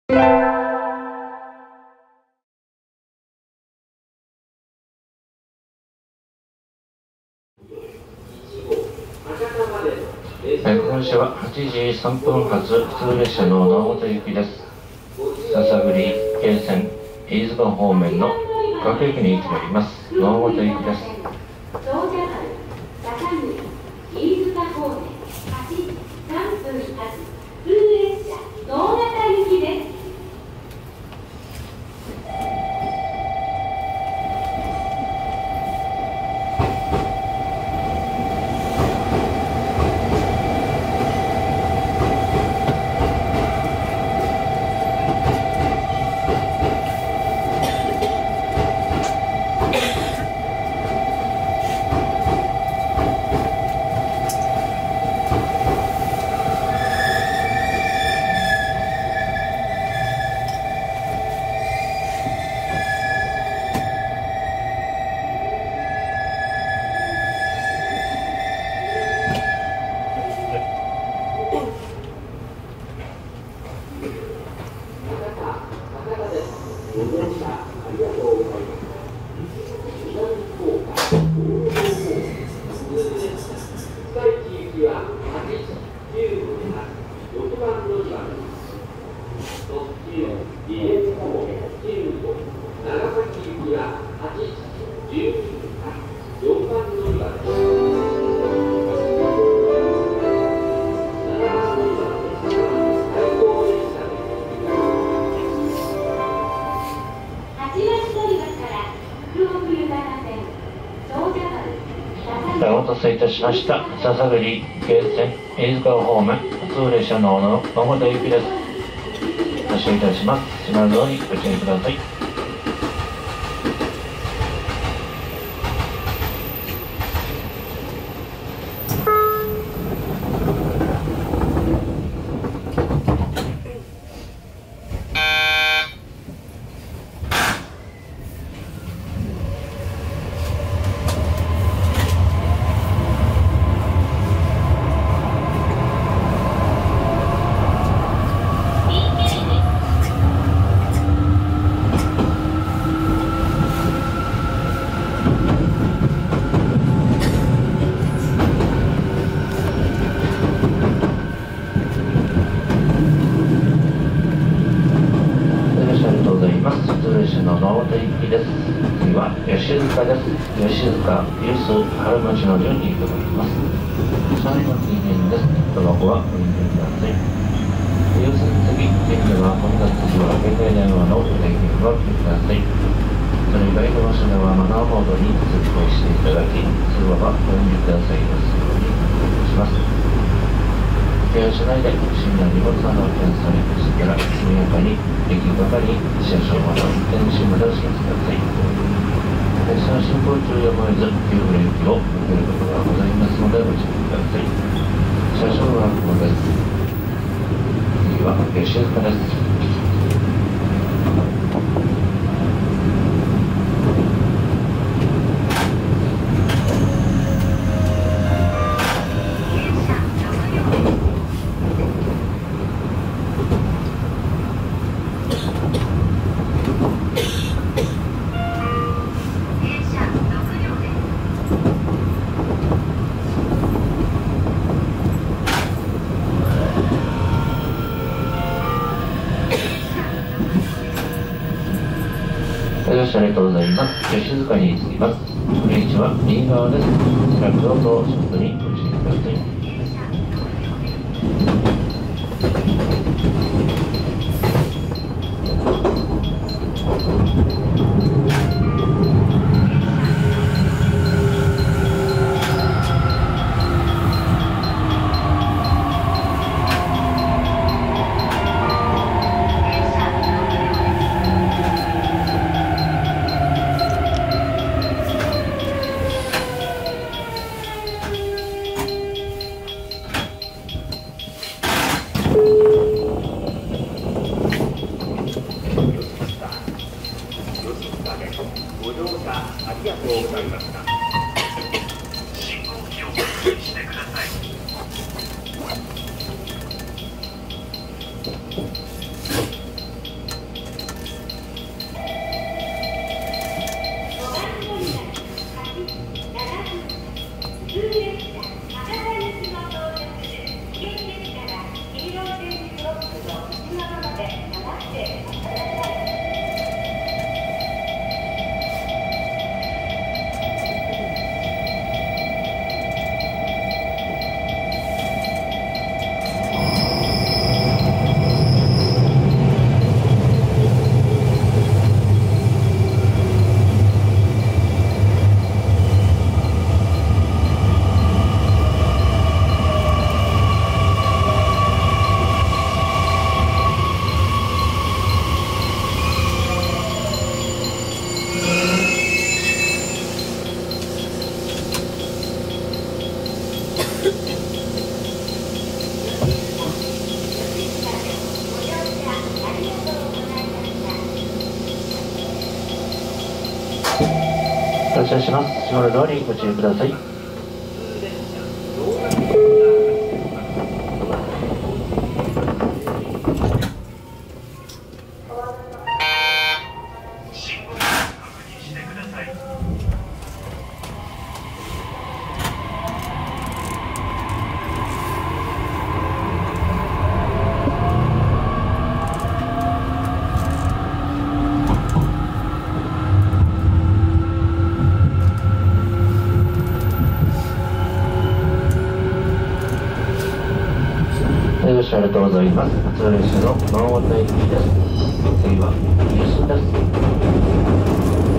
今週は8時3分発普通列車の直本行きです。篠栗京線飯塚方面の各駅に停まります。直本行きです。 長者丸、篠栗、飯塚方面、8時3分発普通列車直方行きです。 お待たせいたしました。篠栗京線飯塚方面普通列車の直本行きです。発車いたします。閉まるようにご注意ください。次は吉塚です。吉塚、ユース、春町の順に伺います。最後の期限です。タバコはお入れください。ユース次、現在は混雑時は携帯電話の電源を切ってください。それ以外の場所ではマナーモードに設定していただき、通話はお入れくださいますようにお願いします。電車内で不審な荷物などを検査されましたら、速やかに駅係に車掌また運転士までお知らせください。列車の進行中やむを得ず急ブレーキをかけることがございますのでご注意ください。車掌はここです。次は吉塚です。ありがとうございます。吉塚に着きます。ブレーキは右側です。ラクローとショットにご注意ください。 ご乗車ありがとうございました。信号機を確認してください。 発車します。閉まるドアにご注意ください。ご視聴ありがとうございます。普通列車の能形行きです。次はニュースです。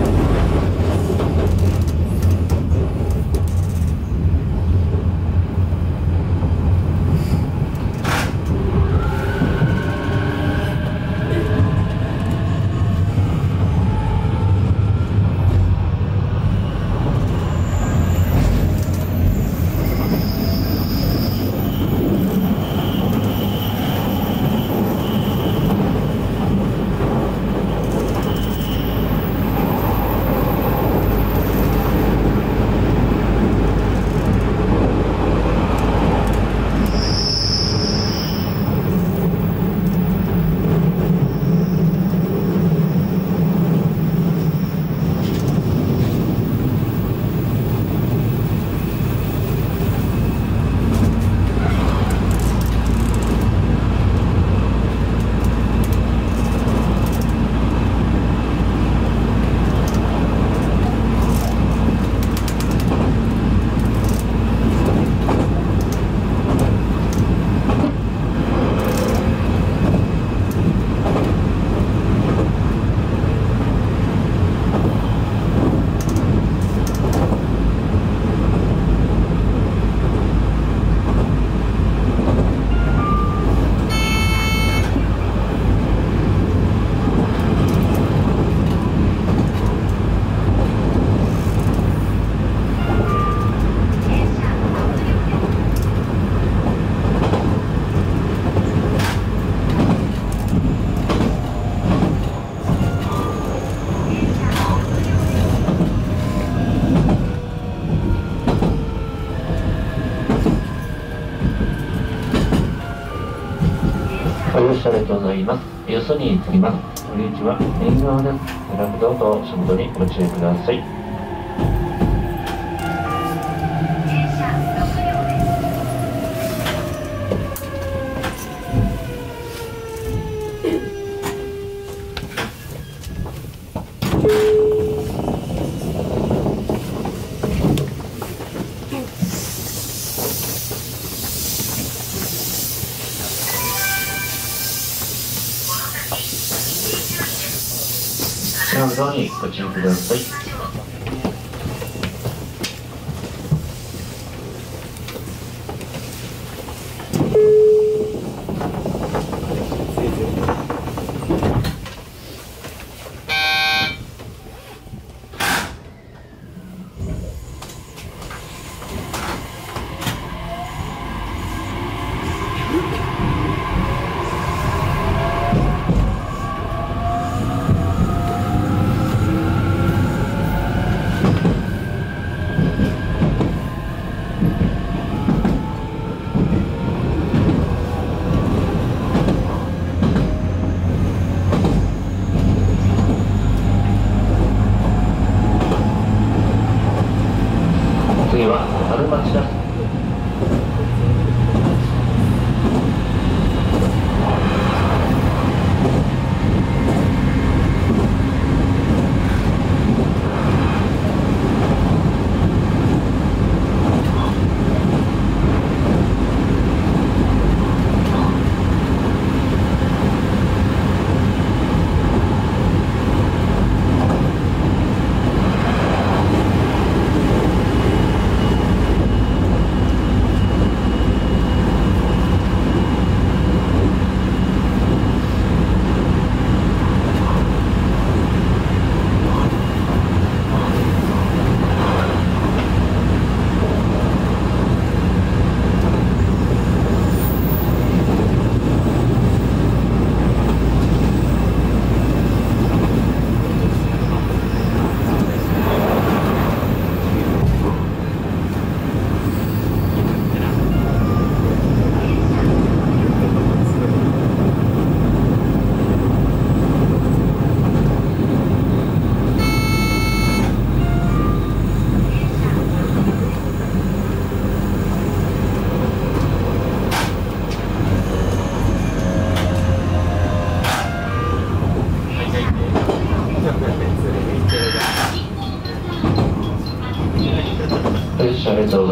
ご乗車ありがとうございます。よそに着きます。乗り口は右側です。落道と足元にご注意ください。車側にご注意ください。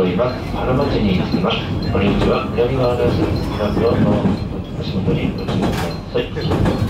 ります。原町に着きます。お出口は左側です。ランプを足元にご注意ください。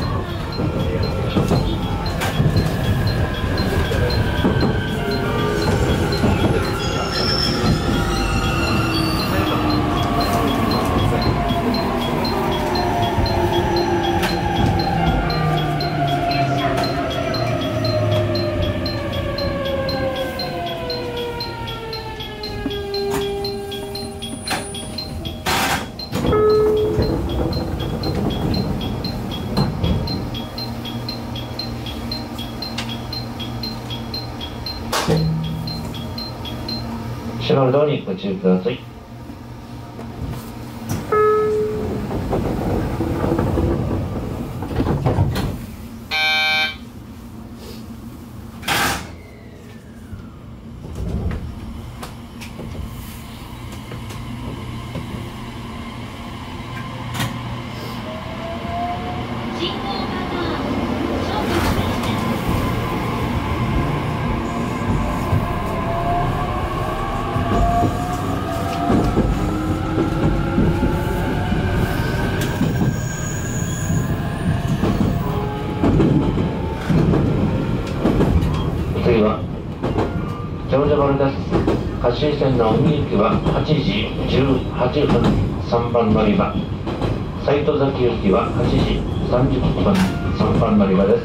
閉まるドアにご注意ください。次は長者丸です。香椎線の海行きは8時18分3番乗り場、斉戸崎行きは8時30分3番乗り場です。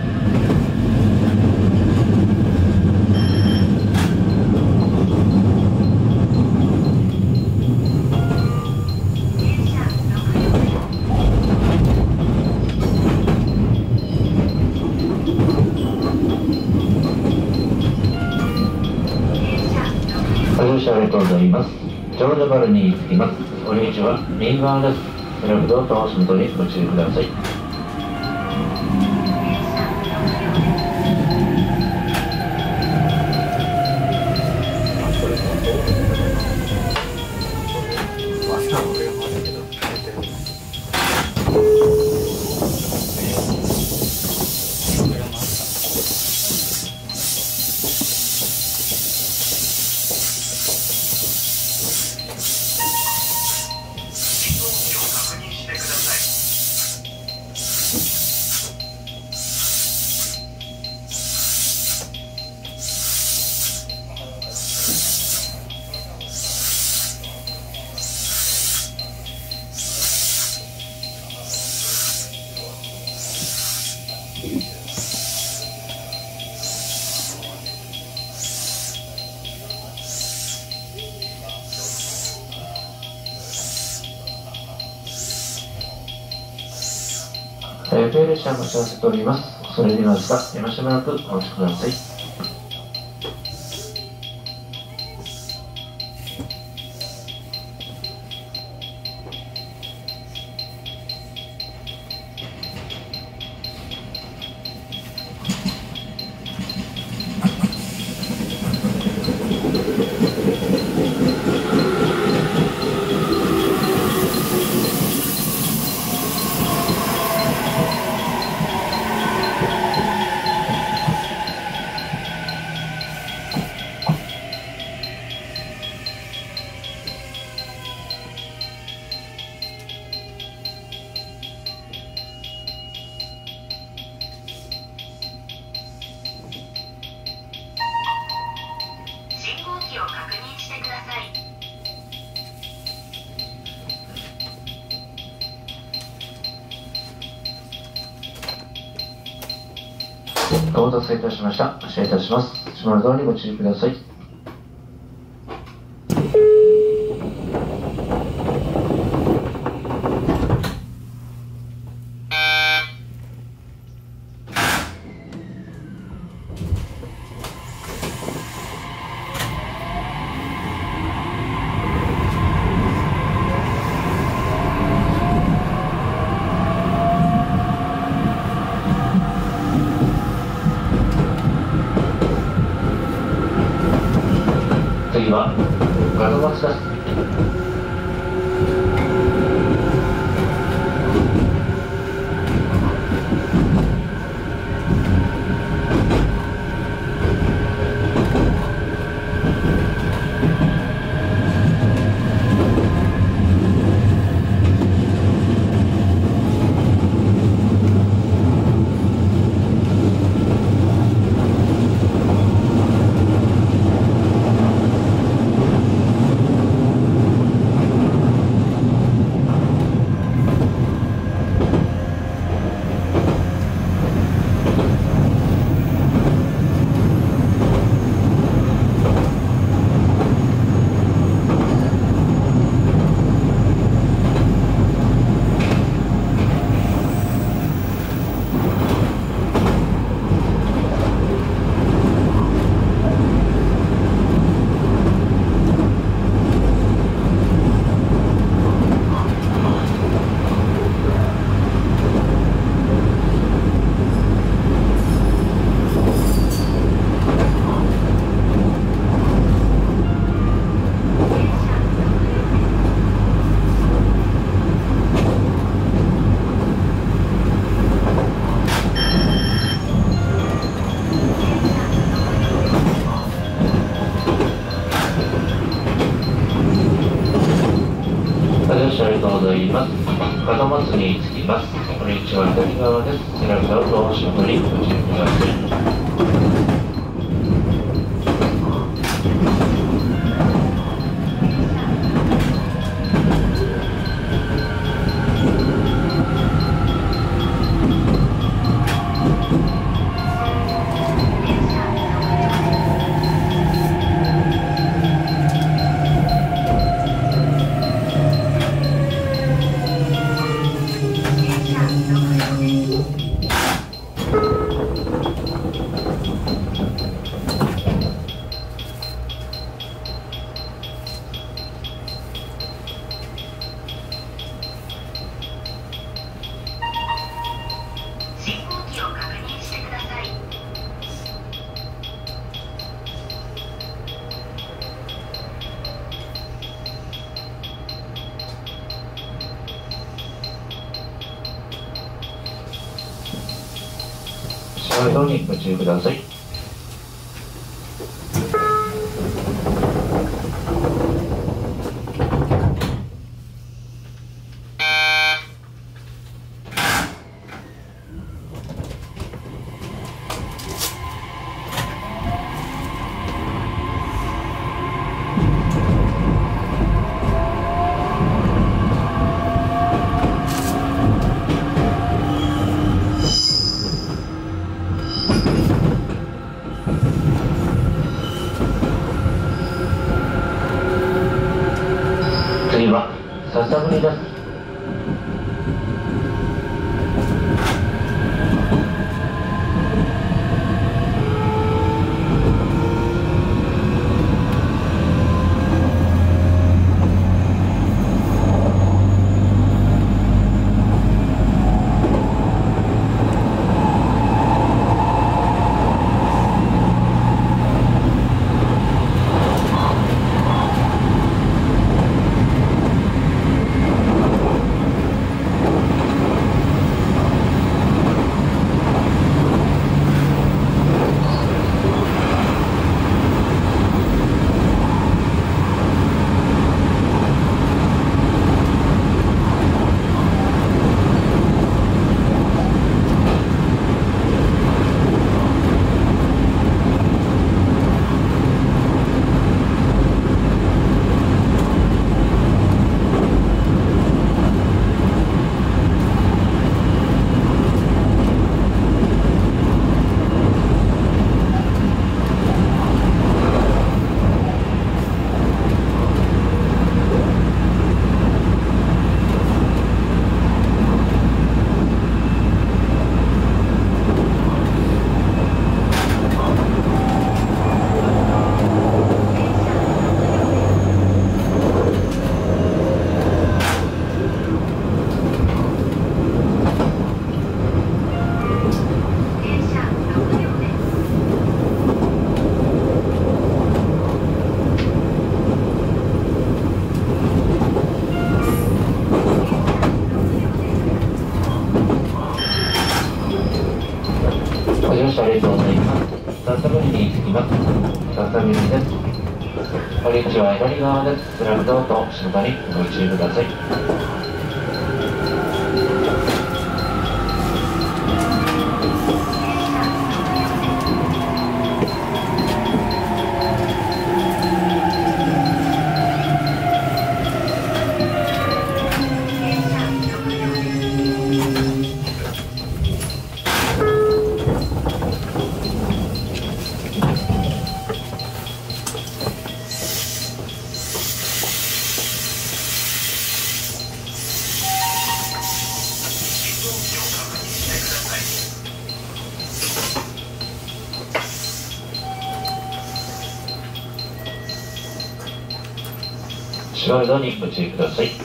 ご乗車ありがとうございます。長者原に着きます。お出口は右側です。選ぶドアと足元にご注意ください。米列車を待ち合わせております。それではですが、しばらくお待ちください。お待たせいたしました。発車いたします。閉まるドアにご注意ください。次はガドマツです。 次に着きます。これ一番左側です。選び側と後ろにご注意ください。車両にご注意ください。次は笹栗です。ご乗車ありがとうございます。笹栗に着きます。笹栗です。これ一は左側です。スラムドアと後ろ側にご注意ください。後ろにご注意ください。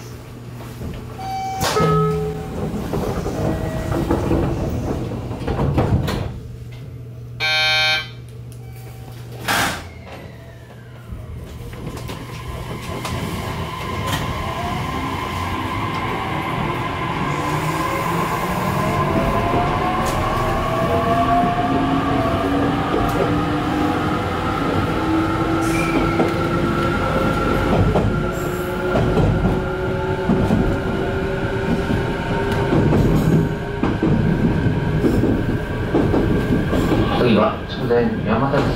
前山田です。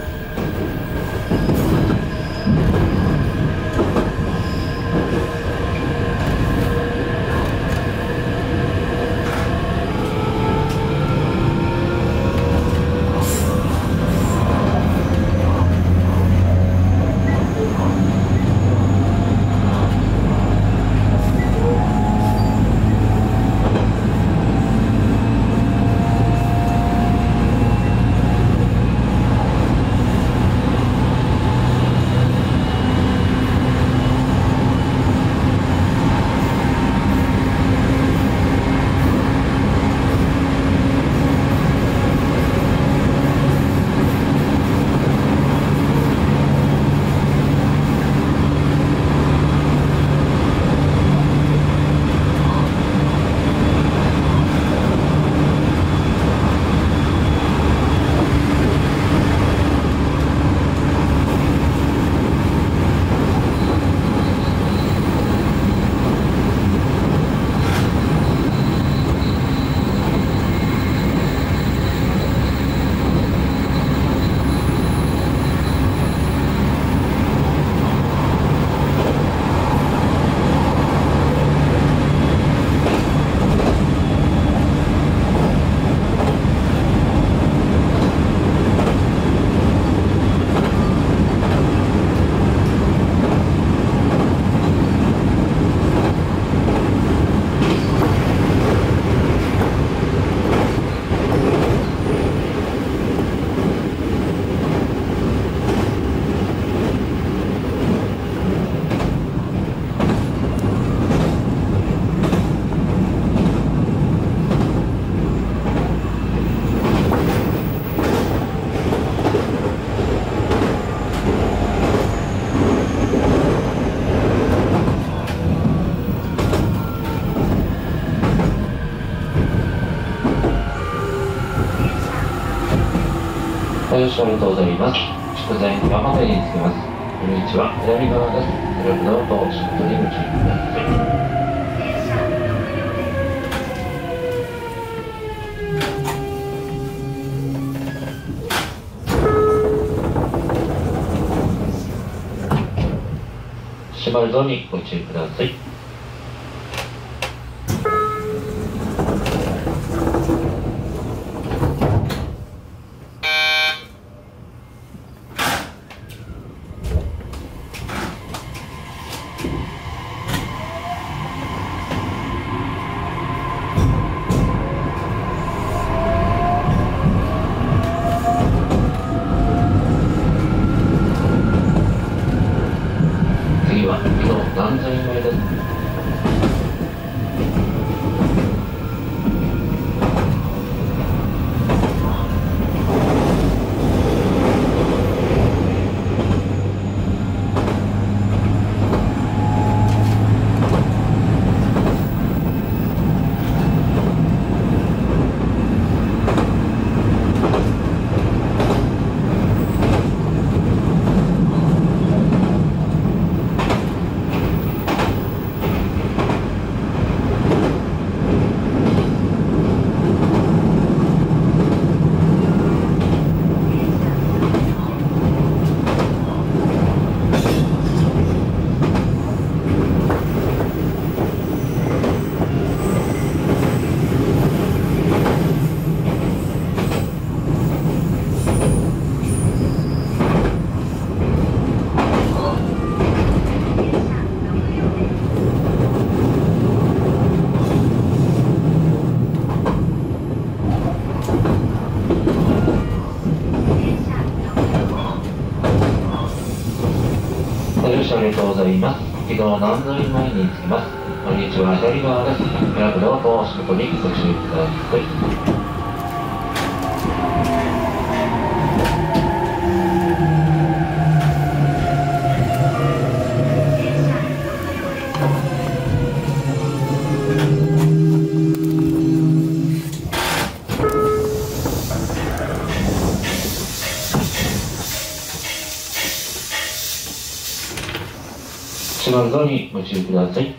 ご乗車ありがとうございます。筑前山手に着きます。こんにちは、左側です。テレビドアと仕事にご注意ください。閉まるドアにご注意ください。次は木の南禅前です。ご乗車ありがとうございます。木戸南禅前に着きます。こんにちは、左側です。選ぶドアと仕事にご注意ください。閉まるドアにご注意ください。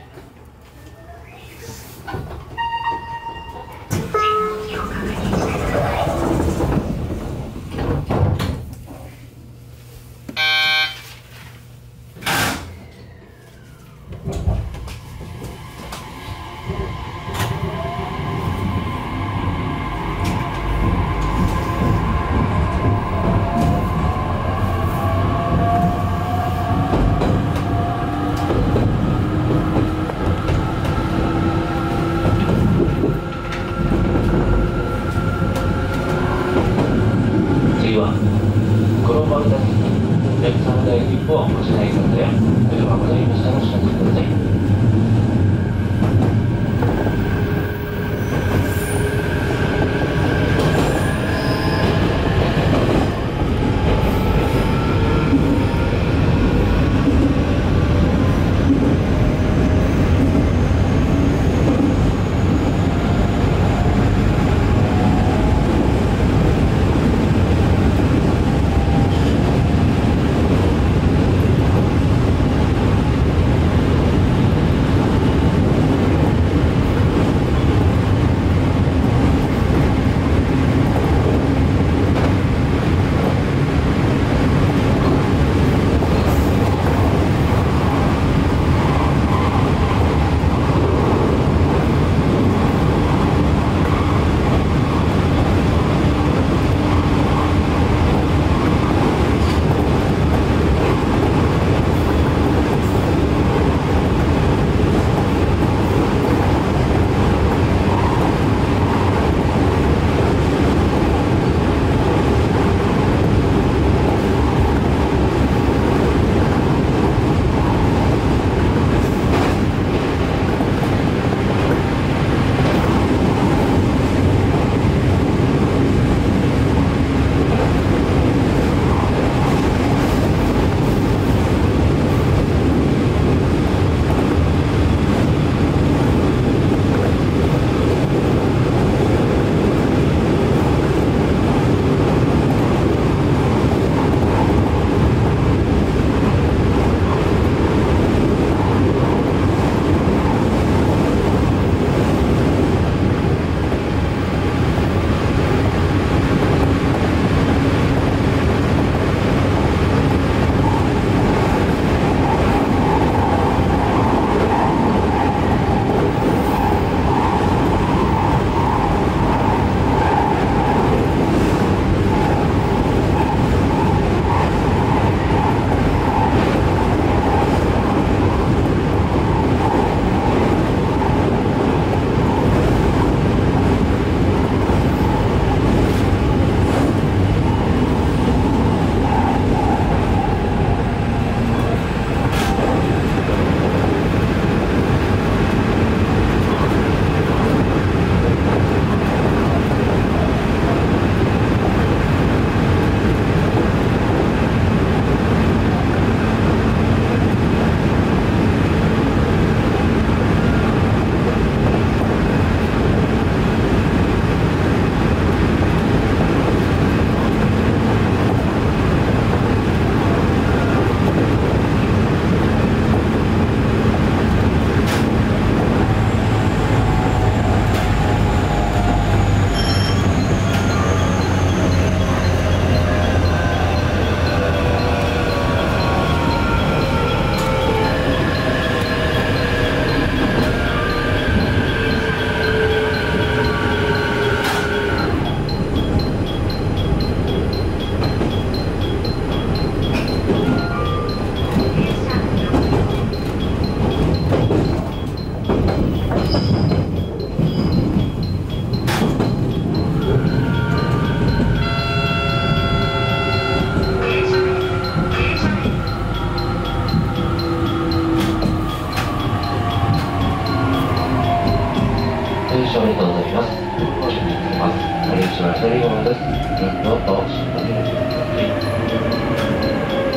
口は左側です。どうぞしっかりお待ちください。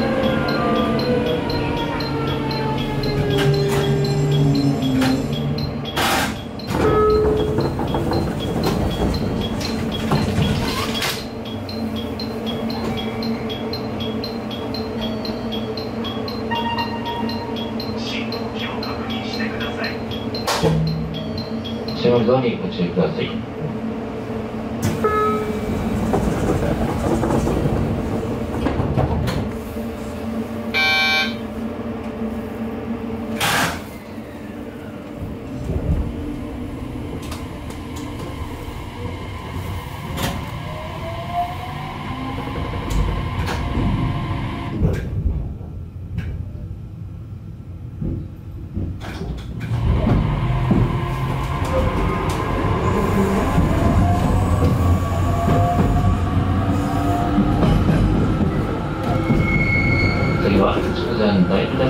信号機ドアにご注意ください。次は筑前大寺です。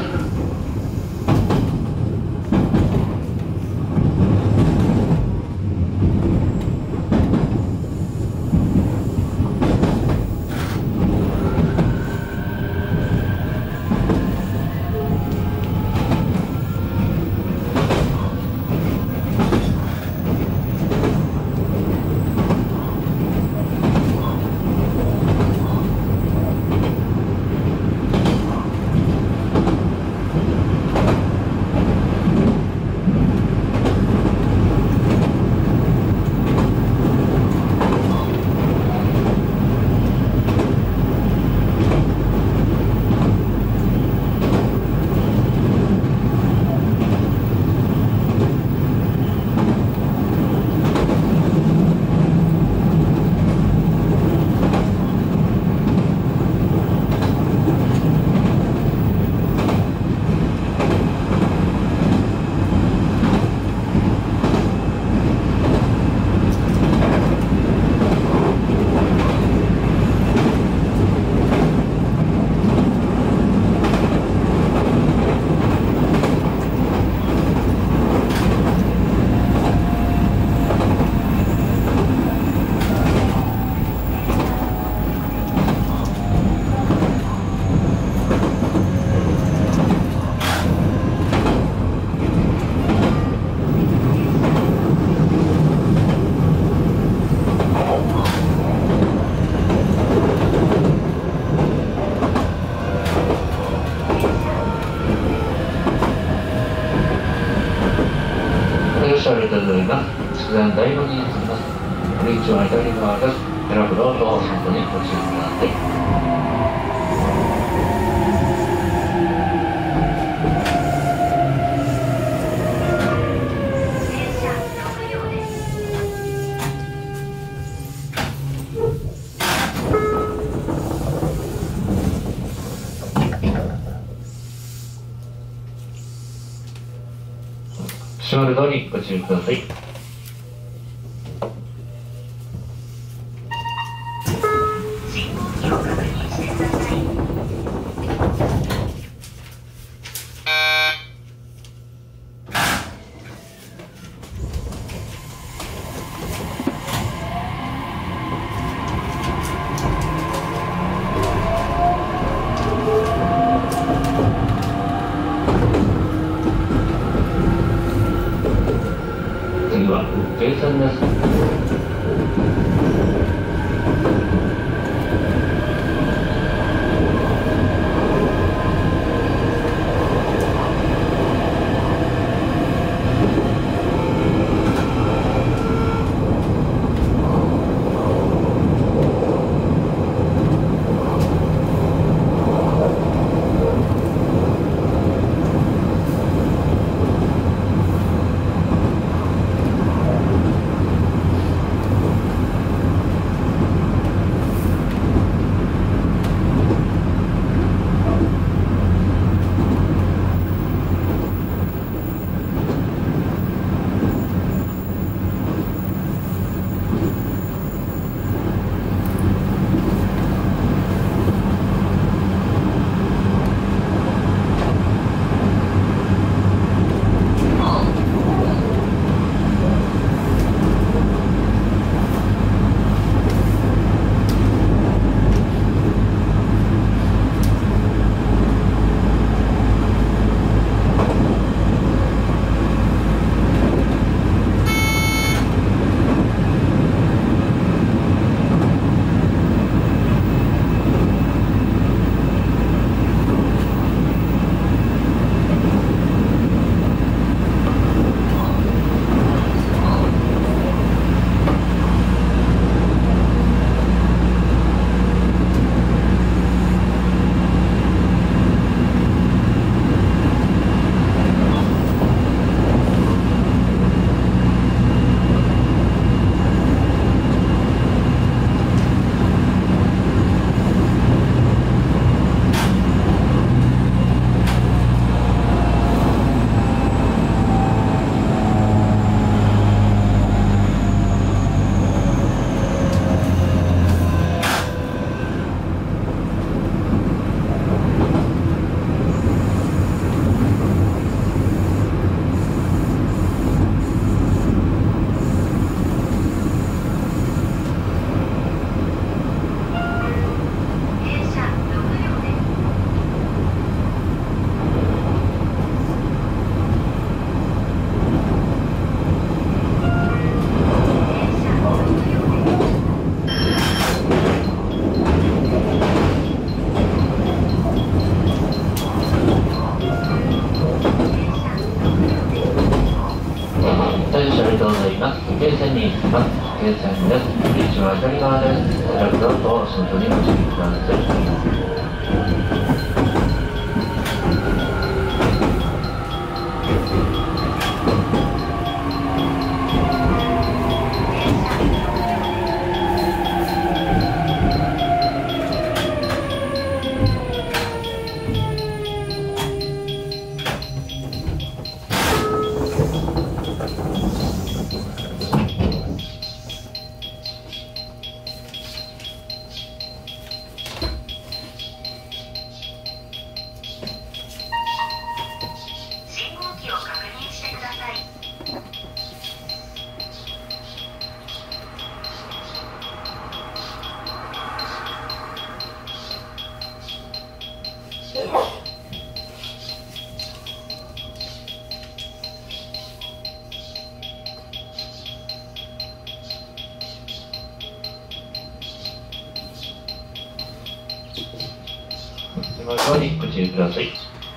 ありがとうございます。筑前大門に着きます。入り口は左側です。選ぶロードを外にご注意ください。閉まるドアにご注意ください。次は停線です。ブリッジは左側です。ご着道と足元にご注意ください。そのようにご注意ください。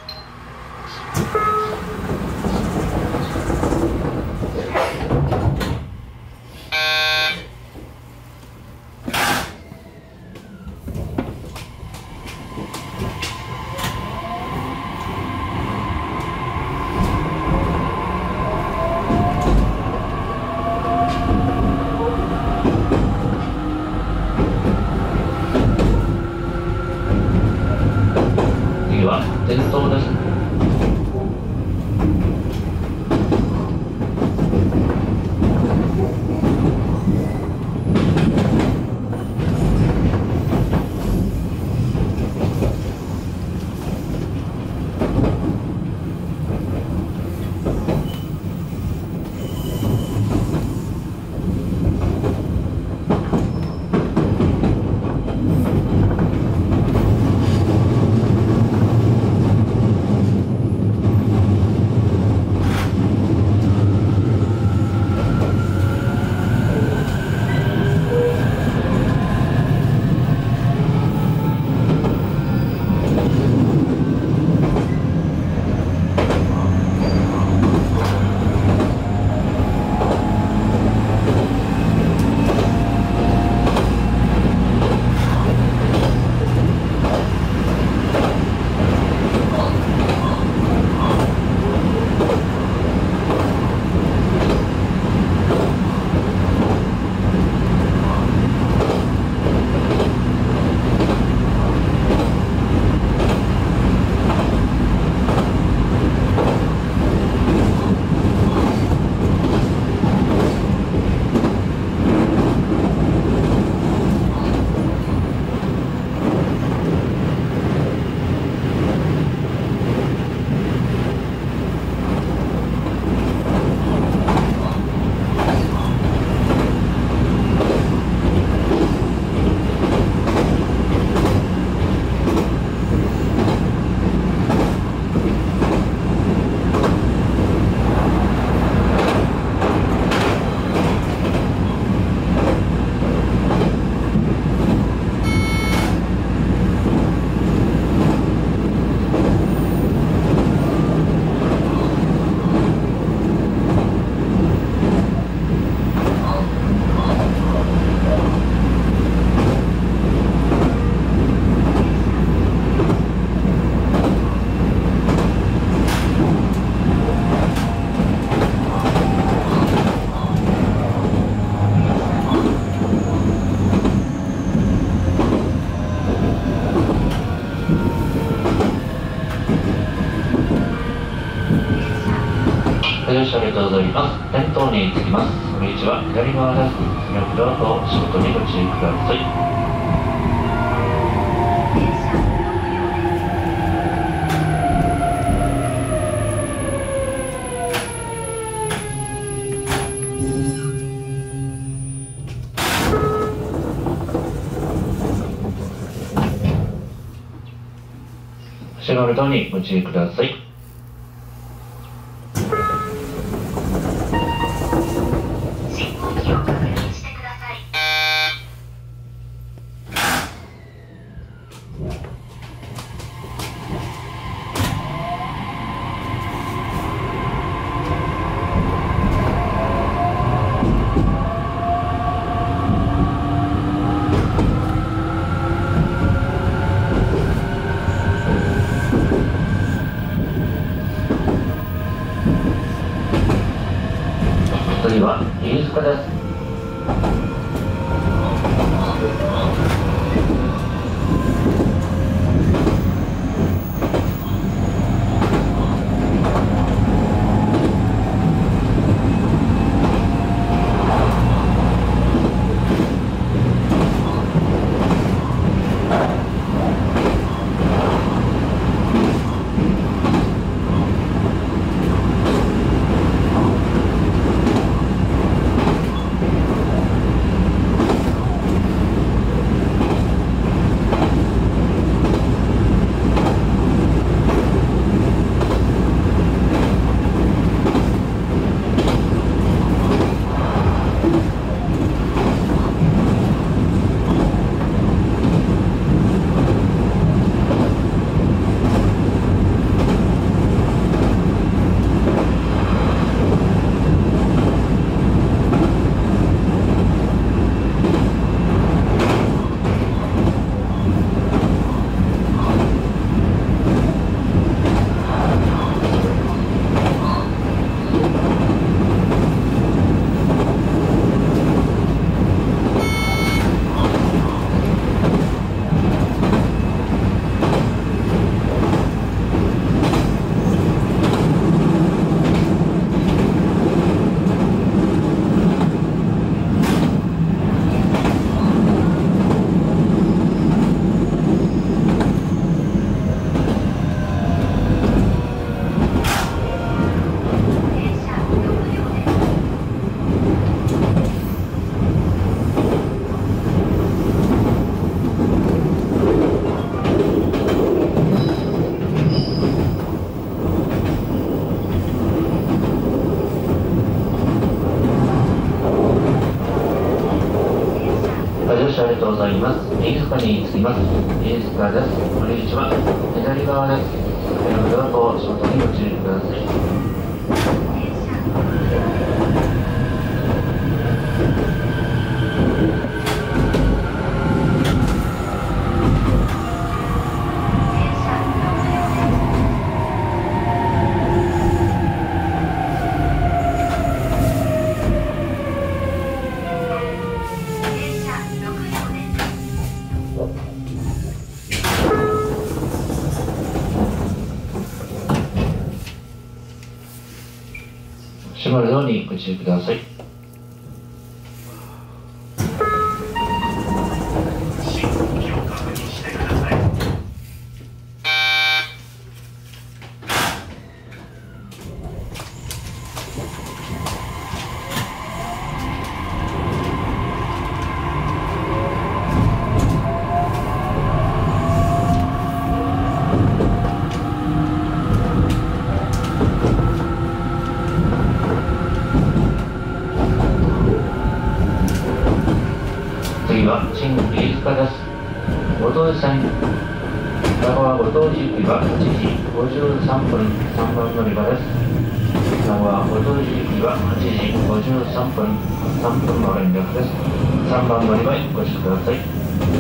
次は転倒です。ご乗車ありがとうございます。転倒につきます。この位置は左側です。ご着道と足元にご注意ください。足の裏にご注意ください。 塚です。ありがとうございます。飯塚に着きます。飯塚です。こんにちは。左側です。ドアと足元にご注意ください。閉まるようにご注意ください。新飯塚です。五島線名古屋五島市行きは8時53分3番乗り場です。名古屋五島市行きは8時53分3分の連絡です。3番乗り場へお越しください。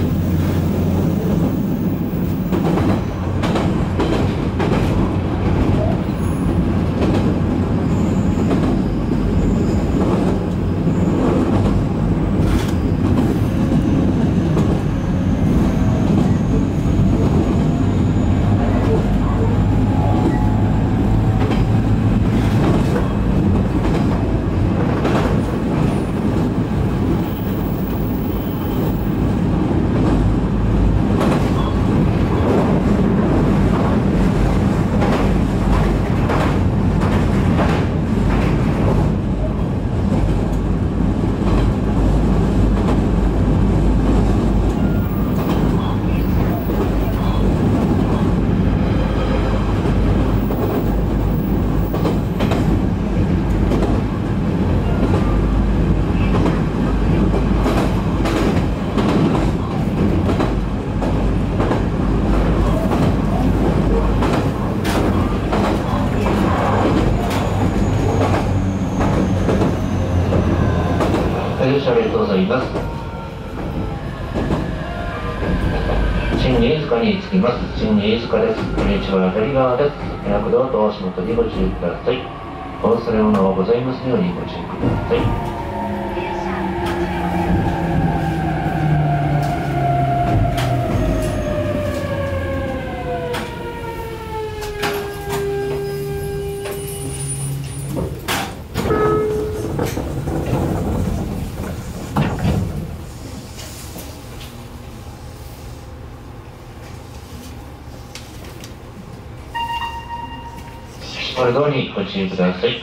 ありがとうございます。新飯塚に着きます。新飯塚です。こんにちは、左側です。脈動と足元にご注意ください。お忘れ物はございますようにご注意ください。 閉まるドアにご注意ください。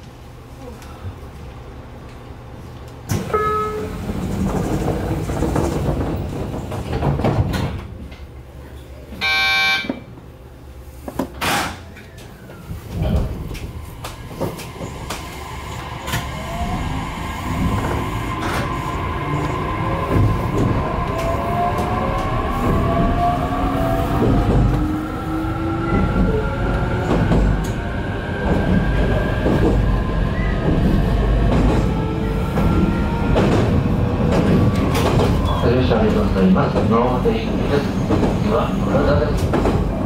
ありがとうございます。ノーテイクです。次は村田です。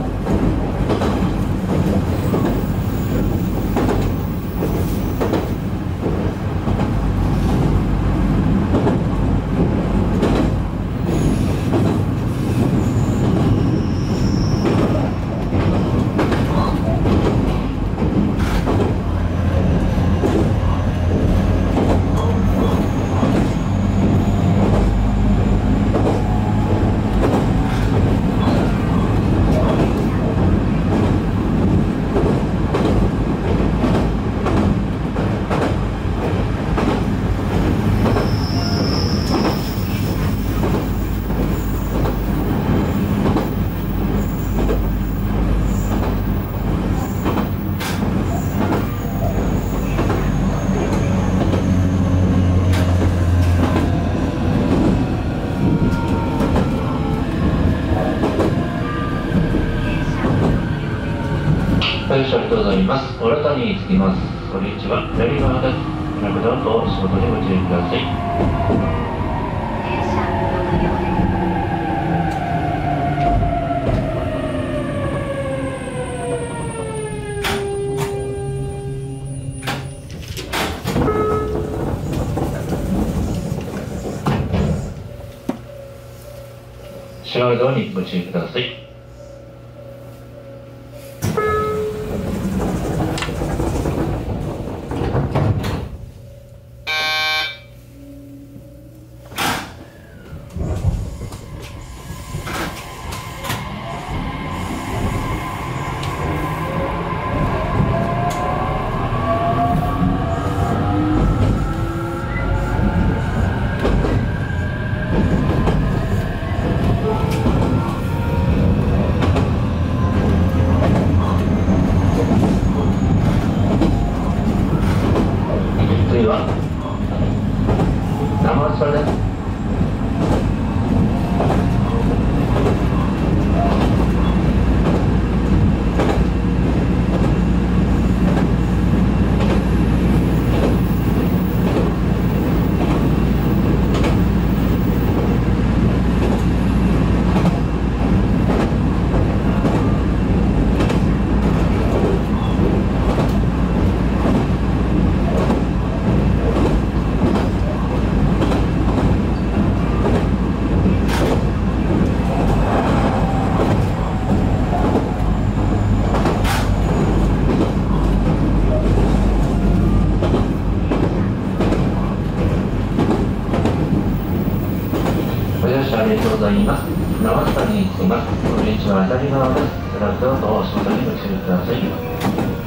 最初ありがとうございます。新たに着きます。こんにちは。左側です。ラクダウンと仕事にご注意ください。閉まるドアにご注意ください。次は生足です。ありがとうございます。長下に着きます。こんにちは。左側です。ラクダウンと仕事にご注意ください。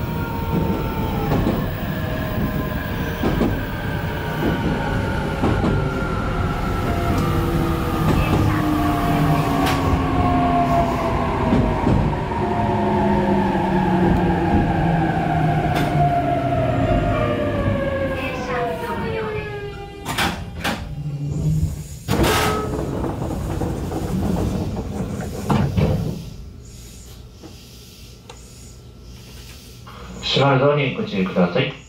閉まるドアにご注意ください。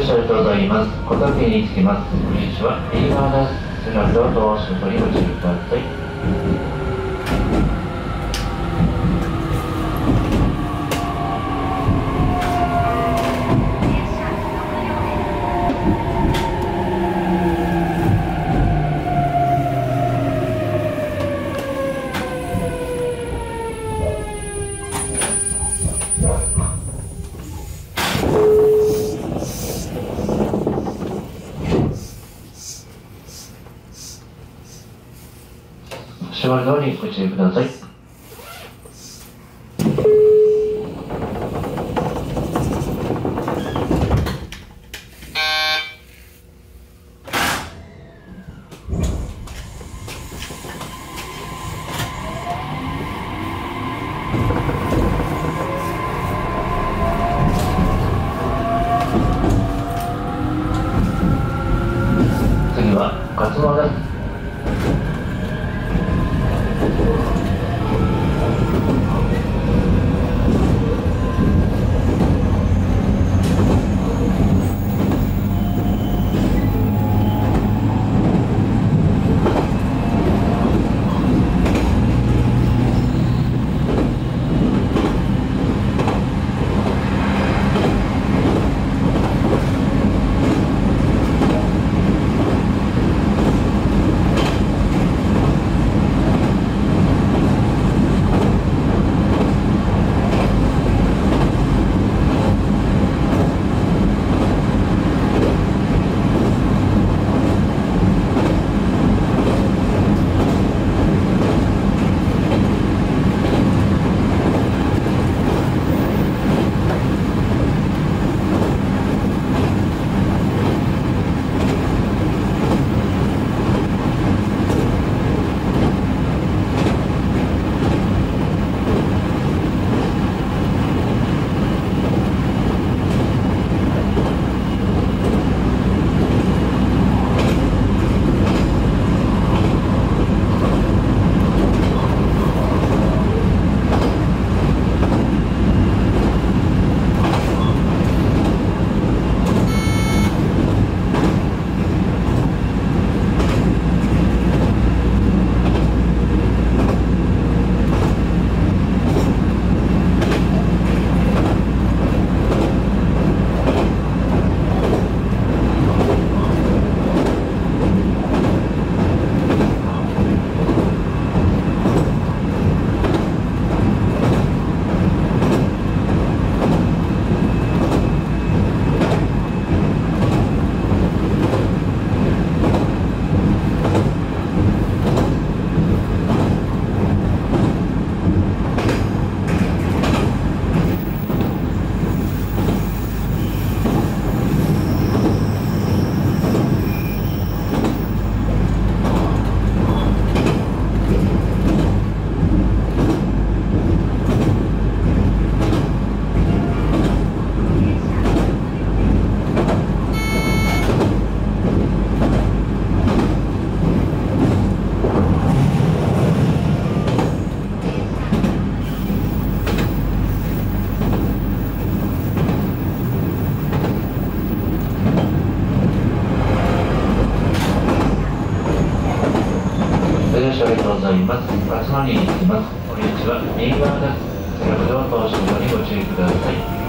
車ありがとうございます。小竹に着きます。お電車は右側です。セラフドと外にご注意ください。閉まるようにご注意ください。次は勝野です。ありがとうございます。勝野に行きます。お出口は右側です。セラフドと外にご注意ください。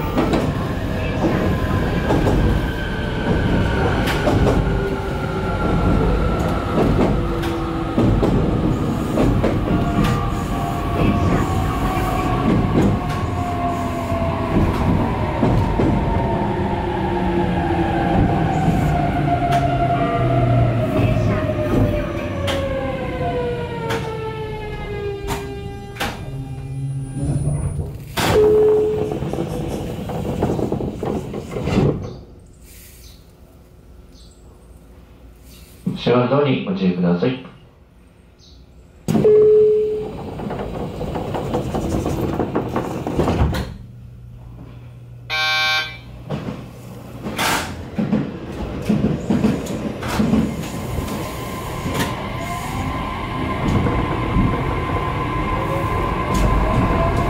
手話通りご注意ください。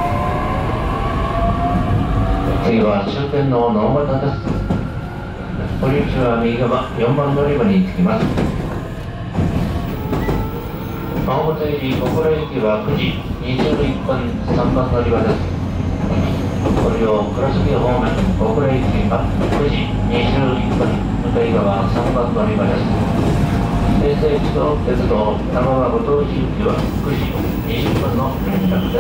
次は終点の直方です。 堀内は右側4番乗り場に着きます。青本入り小倉行きは9時21分3番乗り場です。ご利用倉敷方面小倉行きは9時21分向かい側3番乗り場です。平成地道鉄道玉川ご当地行きは9時20分の連絡です。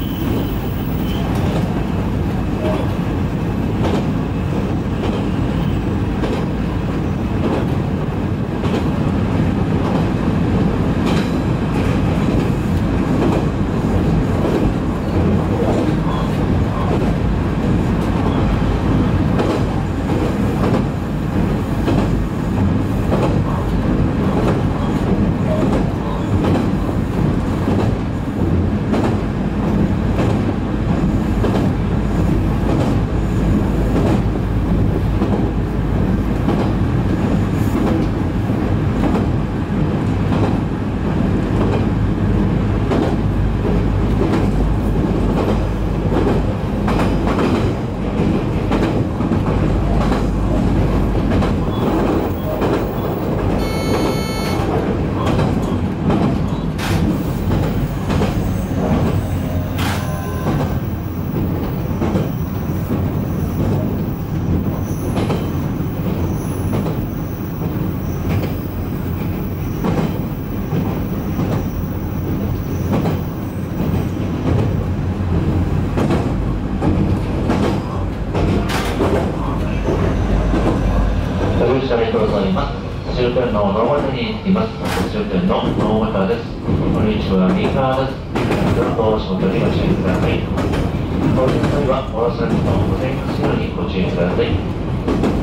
終点の能形に着きます。終点の能形です。堀内は右側です。どうぞ足元にご注意ください。到着際はお忘れ物をございますようにご注意ください。